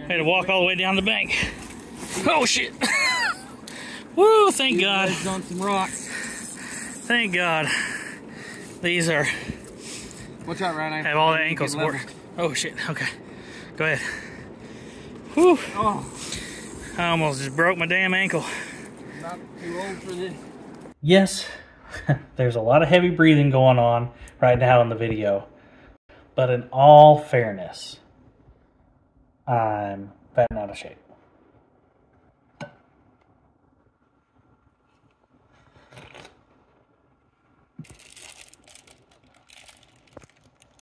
had to walk all the way down the bank. Oh shit! Woo! Thank God. On some rocks. Thank God. These are. Watch out, Ryan. Have all the ankle support. Oh shit! Okay, go ahead. Whew! Oh. I almost just broke my damn ankle. Not too old for this. Yes, there's a lot of heavy breathing going on right now in the video, but in all fairness, I'm fat and out of shape.